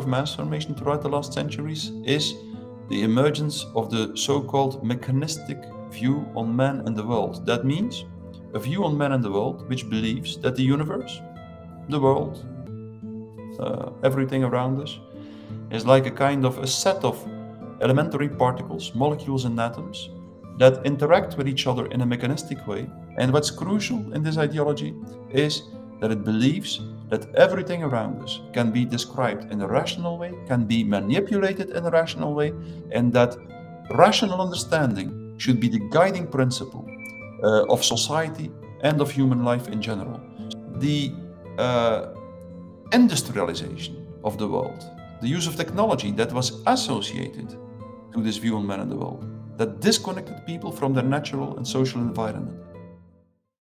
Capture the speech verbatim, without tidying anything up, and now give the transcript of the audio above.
of mass formation throughout the last centuries is the emergence of the so-called mechanistic view on man and the world. That means a view on man and the world which believes that the universe, the world, uh, everything around us, is like a kind of a set of elementary particles, molecules and atoms that interact with each other in a mechanistic way. And what's crucial in this ideology is that it believes that everything around us can be described in a rational way, can be manipulated in a rational way, and that rational understanding should be the guiding principle uh, of society and of human life in general. The uh, industrialization of the world, the use of technology that was associated to this view on man and the world, that disconnected people from their natural and social environment,